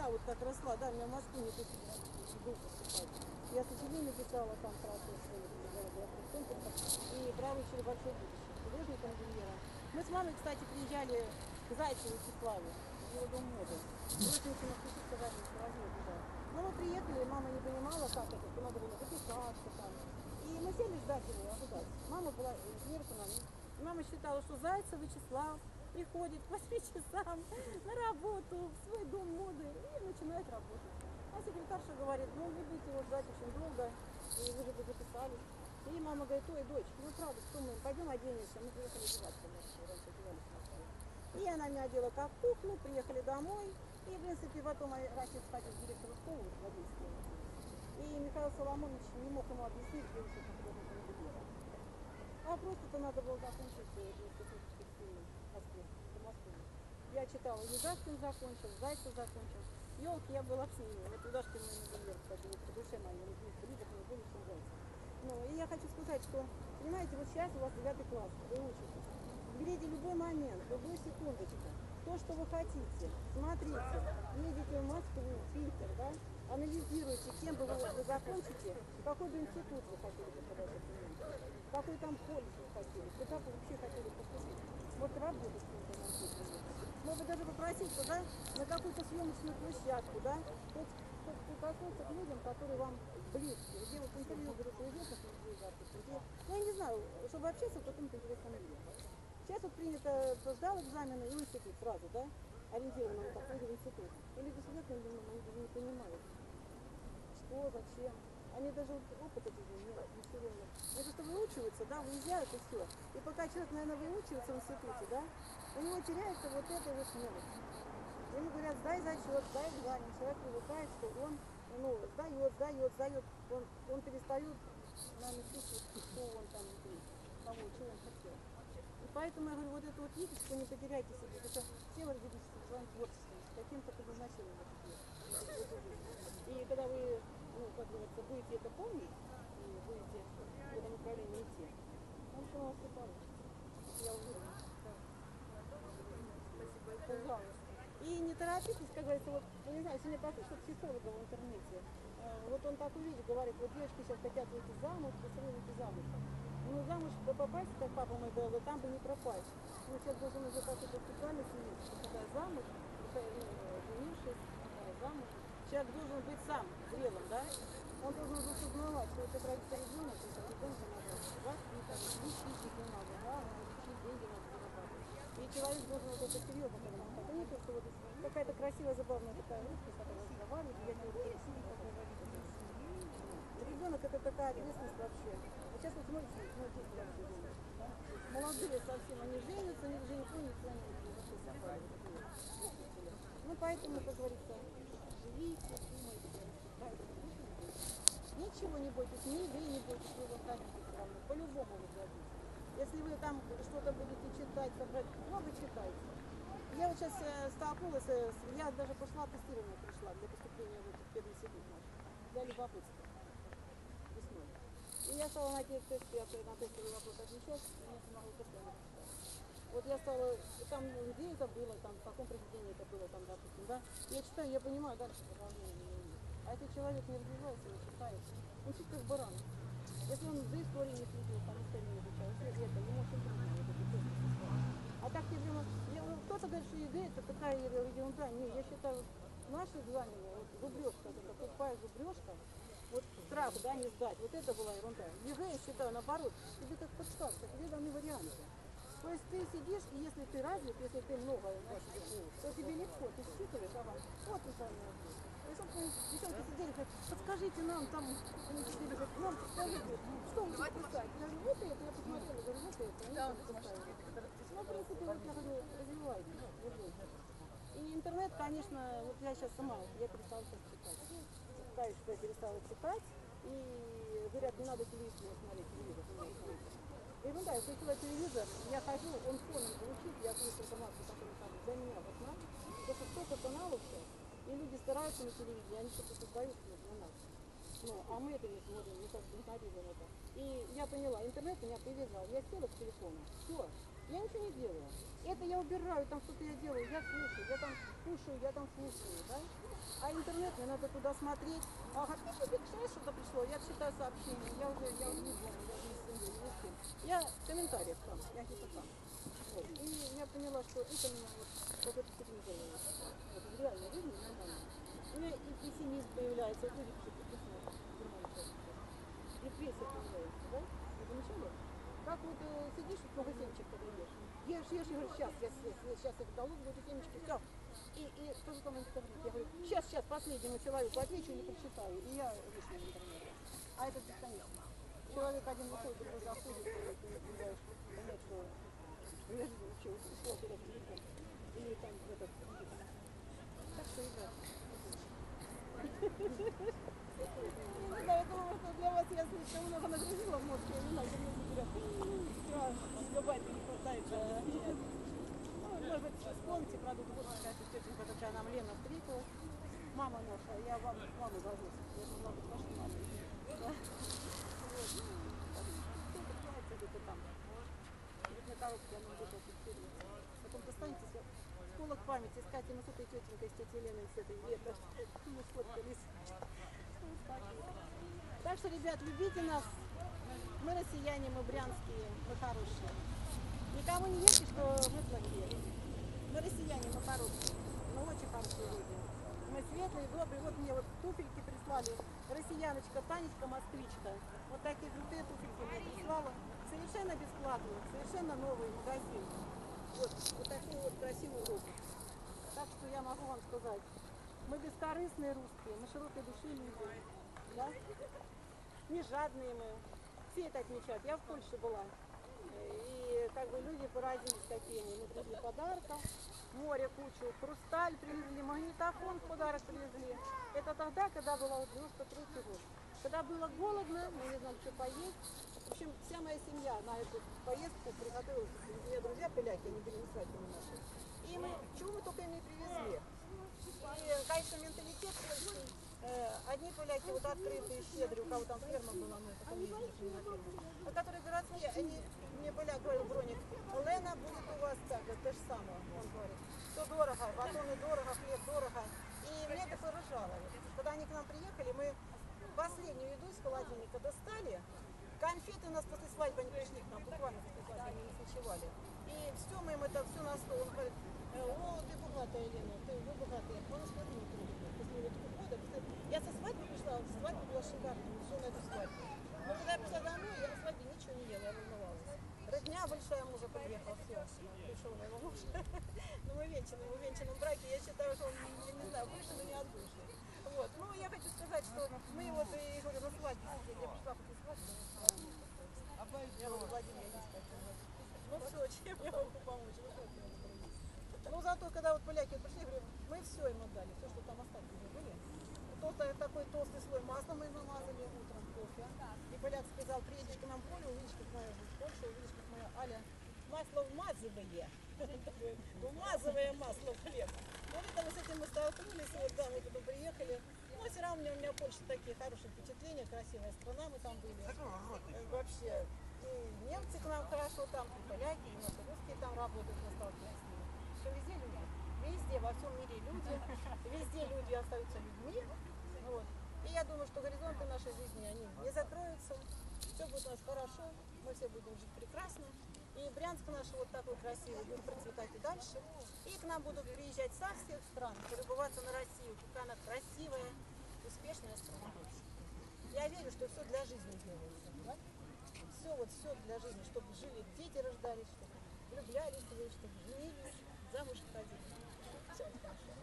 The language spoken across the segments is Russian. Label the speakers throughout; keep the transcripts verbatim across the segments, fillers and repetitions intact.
Speaker 1: я вот как росла, да, меня в Москву не пустили был поступать. Я сочинение писала там про то, что и правочили большое будущее. Художником-инженером. Мы с мамой, кстати, приезжали к Зайцеву Вячеславу, в его дом моды. Родственники на вкусе сказали, что возьму туда. Но мы приехали, мама не понимала, как это, что надо было записаться там. И мы сели ждать его, ожидать. Мама была инженер-экономист. Мама считала, что Зайцев Вячеслав приходит к восьми часам на работу в свой дом моды и начинает работать. А секретарша говорит, ну вы будете его ждать очень долго, и вы же бы записались. И мама говорит, ой, дочь, ну правда, что мы, пойдем оденемся, мы приехали одеваться, раньше одевались в Москве. И она меня одела как куклу, приехали домой, и, в принципе, потом отец ходил в директора школы в Одессе. И Михаил Соломонович не мог ему объяснить, где еще художника инженера. А просто-то надо было закончить институт текстильный в Москве, в Москве. Я читала, Юдашкин закончил, Зайцев закончил. Елки, я была с ними. Вот Юдашкин мой инженер, кстати, вот по душе моей, он здесь близок, мне более чем Зайцев. Ну, и я хочу сказать, что, понимаете, вот сейчас у вас девятый класс, вы учитесь. Берите любой момент, любую секундочку, то, что вы хотите, смотрите, едете в Москву, в Питер, да, анализируйте, кем бы вы, вы закончите, в какой бы институт вы хотели попадать, в какой там колледж вы хотели, куда бы вообще хотели поступить. Вот работать с информацией. Можно даже попроситься, да, на какую-то съемочную площадку, да, хоть прикоснуться к людям, которые вам близки, где вот интервью берут у известных людей, где, ну, я не знаю, чтобы общаться в каком-то интересном мире. Сейчас вот принято, сдал экзамены и институт сразу, да, ориентированно вот так, в институт. И люди сидят, они даже не понимают, что, зачем. Они даже вот опыт этот не, ничего нет. Они просто выучиваются, да, выезжают и все. И пока человек, наверное, выучивается в институте, да, у него теряется вот эта вот мелочь. Ему говорят, сдай зачет, сдай экзамен. Человек привыкает, что он, ну, сдает, сдает, сдает. Он, он перестает, наверное, чувствовать, что он там внутри, того, чего он хотел. И поэтому я говорю, вот это вот видите, что не потеряйте себе. Это все вы родились в своем творчестве, с каким-то предназначением. И когда вы, ну, как говорится, будете это помнить, и будете в этом направлении идти, он все у вас и получится. Я уверена. Спасибо. Пожалуйста. И не торопитесь, как говорится, вот, ну, не знаю, сегодня послушал психолога в интернете. Вот он так увидит, говорит, вот девочки сейчас хотят выйти замуж, быстрее выйти замуж. Ну, замуж попасть, как папа мой говорил, там бы не пропасть. Ну, человек должен уже какую-то специальность иметь, что когда замуж, женившись, замуж, человек должен быть сам зрелым, да? Он должен уже осознавать, что это родится ребенок, это ребенка надо воспитывать, лечить не надо, да, лечить, деньги надо зарабатывать. И человек должен вот это серьезно понимать. Это не то, что вот какая-то красивая, забавная такая русская, которая разговаривает, я тебе говорю, как говорить. Ребенок это такая ответственность вообще. А сейчас вот смотрите, ну, здесь да? Молодые совсем, они женятся, они уже никто ничего не вообще. Ну, поэтому, как говорится, живите, думайте, рассуждайте. Ничего не бойтесь, ни вы не бойтесь, вы выходите все равно, по-любому вы сдадите. Если вы там что-то будете читать, собрать, много читайте. Я вот сейчас э, столкнулась, э, я даже пошла тестирование пришла для поступления в этот пединститут наш, для любопытства. Весной. И я стала на те тесты, я на тестовый вопрос отвечать, и мне помогло постоянно читать. Вот я стала, там, где это было, там, в каком произведении это было, там, допустим, да, я читаю, я понимаю, дальше продолжение не имеет. А если человек не развивается, не читает, он чуть как баран. Если он за историей не следил, там историю не изучал, если это, ему очень трудно вот эти тесты составить. А так, если кто-то говорит, что ЕГЭ это такая ерунда, не, я считаю, наши экзамены, вот зубрежка, это тупая зубрежка, вот страх, да, не сдать, вот это была ерунда. ЕГЭ, я считаю, наоборот, тебе как подставка, тебе даны варианты. То есть ты сидишь, и если ты развит, если ты много знаешь, то тебе легко, ты считываешь, а вам вот неправильный ответ. И, собственно, девчонки сидели, говорят, подскажите нам, там, они сидели, говорят, нам подскажите, что вы тут писать? Я говорю, вот это, я посмотрела, говорю, вот это, они там поставили. Ну, в принципе, вот я говорю, развивайтесь, и интернет, конечно, вот я сейчас сама, я перестала сейчас читать. Каюсь, что я перестала читать, и говорят, не надо телевизор смотреть, телевизор, не надо смотреть. И ну да, я включила телевизор, я хожу, он фоном звучит, я слышу информацию, которая там для меня важна. Потому что столько каналов сейчас, и люди стараются на телевидении, они что-то создают для нас. Ну, а мы это не смотрим, мы как бы игнорируем это. И я поняла, интернет меня привязал, я села к телефону, все. Я ничего не делаю. Это я убираю, там что-то я делаю, я слушаю, я там кушаю, я там слушаю, да? А интернет, мне надо туда смотреть. Ага, пиши, пиши, что-то пришло, я читаю сообщения, я уже, я уже не знаю, я уже не с семьей, не с кем. Я в комментариях там, я где-то там. Вот. И я поняла, что это меня вот в какой-то степени делает. Вот, в реальной жизни нормально. У меня и пессимизм появляется, вот люди пишут, письма, депрессия появляется, да? Вы замечали? Как вот э, сидишь, много семечек когда ешь. Ешь, ешь, и говоришь, сейчас, я съесть, сейчас я дал эти семечки, все. И, и что же там в интернете? Я говорю, сейчас, сейчас, последнему человеку отвечу или прочитаю. И я вышла в интернет. А это бесконечно. Человек один выходит, другой заходит, и ты не даешь понять, что я жизнь вообще ушла куда-то далеко. И там в этот... Так что, ребят, не знаю, я думала, что для вас я слишком много нагрузила в мозг, я не знаю, мне прям гигабайт не хватает. Ну, может быть, вспомните, правда, вот какая-то тетенька такая нам Лена встретилась. Мама наша, я вам маму зову. Я должна быть вашей мамой. Да? Вот. Ну, кто-то плавается где-то там. Вот на коробке она где-то фиксируется. Потом достанете сколок памяти, искать, и мы с этой тетенькой, с тетей Леной, с этой Ветой. Мы сфоткались. Так что, ребят, любите нас. Мы россияне, мы брянские, мы хорошие. Никому не верьте, что мы плохие. Мы россияне, мы хорошие. Мы очень хорошие люди. Мы светлые, добрые. Вот мне вот туфельки прислали. Россияночка, Танечка, москвичка. Вот такие крутые туфельки мне прислала. Совершенно бесплатные, совершенно новый магазин. Вот, вот такой вот красивый обувь. Так что я могу вам сказать, мы бескорыстные русские, мы широкой души люди. Да? Не жадные мы. Все это отмечают. Я в Польше была. И как бы люди поразились, какие они. Мы привезли подарков, море кучу, хрусталь привезли, магнитофон в подарок привезли. Это тогда, когда было вот девяносто третий год. Когда было голодно, мы не знали, что поесть. В общем, вся моя семья на эту поездку приготовилась. У меня друзья поляки, они были не свадьбами наши. И мы, чего мы только им не привезли. И, конечно, менталитет польский. Э, одни поляки вот открытые, щедрые, у кого там ферма была, мы потом ездили на ферму. А которые городские, они, мне поляк говорил, Броник, Лена, будет у вас так, это же самое, он говорит. Все дорого, батоны дорого, хлеб дорого. И мне это поражало. Когда они к нам приехали, мы последнюю еду из холодильника достали. Конфеты у нас после свадьбы, они пришли к нам, буквально после свадьбы, они не ночевали. И все, мы им это все на стол. Он говорит, о, ты богатая, Елена, ты вы богатая. Он смотри, не трудно. После вот года, я со свадьбы пришла, свадьба была шикарная, все на эту свадьбу. Но когда я пришла домой, я на свадьбе ничего не ела, я волновалась. Родня большая мужа приехала, все, пришел моего мужа. Но мы венчаны, мы в венчанном браке, я считаю, что он, я не знаю, выше, но не от души. Вот. Ну, я хочу сказать, что мы вот, и говорю, на свадьбе сидели, я пришла после свадьбы, я говорю, Владимир, я не спать. Ну все, чем я могу помочь? Ну зато, когда вот поляки пришли, говорю, мы все им отдали, все, что там остатки уже были. Толстый, такой толстый слой масла мы намазали утром кофе. И поляк сказал, приедешь к нам в поле, увидишь, как моя в Польше, увидишь, как моя Аля масло вмазывая. Вмазывая масло в хлеб. Ну, это мы с этим мы столкнулись, вот, да, мы туда приехали. Но все равно у меня, у меня Польша такие хорошие впечатления, красивая страна, мы там были. Вообще, и немцы к нам хорошо там, и поляки, и наши русские там работают, мы сталкиваемся с ними. Что везде люди, везде, во всем мире люди, везде люди остаются людьми. Вот. И я думаю, что горизонты нашей жизни, они не закроются, все будет у нас хорошо, мы все будем жить прекрасно. И Брянск наш вот такой красивый будет процветать и дальше. И к нам будут приезжать со всех стран, полюбоваться на Россию, какая она красивая, успешная страна. Я верю, что все для жизни делается. Да? Все, вот все для жизни, чтобы жили, дети рождались, чтобы влюблялись, чтобы женились, замуж ходили. Все хорошо.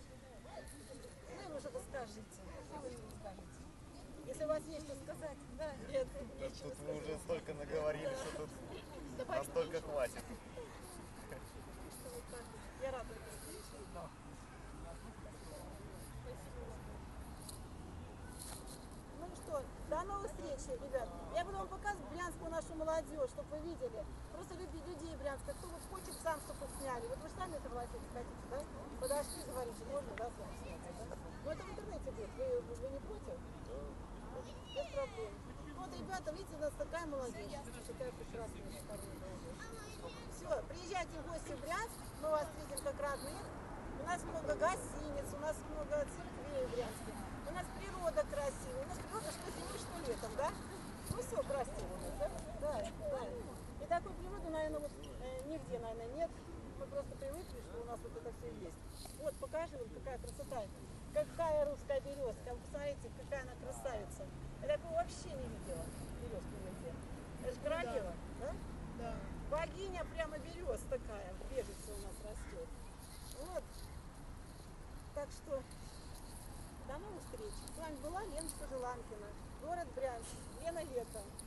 Speaker 1: Ну, вы что-то скажите. Что вы не скажете? Если у вас есть что сказать, да, нет,
Speaker 2: да,
Speaker 1: нечего
Speaker 2: тут
Speaker 1: сказать.
Speaker 2: вы уже столько наговорили, что тут
Speaker 1: Добавить
Speaker 2: настолько
Speaker 1: нечего.
Speaker 2: хватит.
Speaker 1: Что вот так. Я рада этой встрече.
Speaker 2: Да.
Speaker 1: Ну что, до новых встреч, ребят. Я буду вам показывать брянскую нашу молодежь, чтобы вы видели. Просто люди, людей Брянска, кто вот хочет сам, чтобы сняли. Вот вы же сами согласитесь, хотите, да? Подошли, говорите, можно, да, с вами снять, да? Но это в интернете будет, вы, вы, вы не против? Без проблем. Вот, ребята, видите, у нас такая молодежь, такая прекрасная, шикарная молодежь. Все, приезжайте в гости в Брянск, мы вас встретим как родных. У нас много гостиниц, у нас много церквей в Брянске. У нас природа красивая. У нас природа что зимой, что летом, да? Ну все красиво у нас, да? Да, да. И такой природы, наверное, вот э, нигде, наверное, нет. Мы просто привыкли, что у нас вот это все есть. Вот, покажи, вот какая красота. Какая русская березка. Вы посмотрите, какая она красавица. Я такого вообще не видела. Березку нигде. Это же королева, да?
Speaker 3: Да.
Speaker 1: Богиня прямо берез такая, бежица у нас растет. Вот. Так что до новых встреч. С вами была Леночка Желанкина. Город Брянск. Лена Лето.